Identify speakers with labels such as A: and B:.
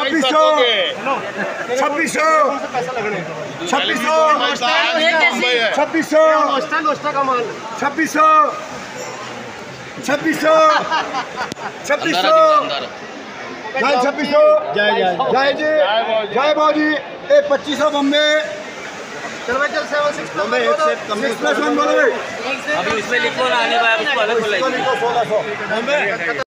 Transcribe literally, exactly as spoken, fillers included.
A: छब्बीस सौ छब्बीस सौ छब्बीस सौ छब्बीस सौ छब्बीस सौ छब्बीस सौ छब्बीस सौ जय छब्बीस सौ जय जय जय जी जय बाबू जी। ए पच्चीस सौ बम्बे
B: अभी उसमें लिखो ना आने वाला, उसको अलग बोला।
A: सोलह सौ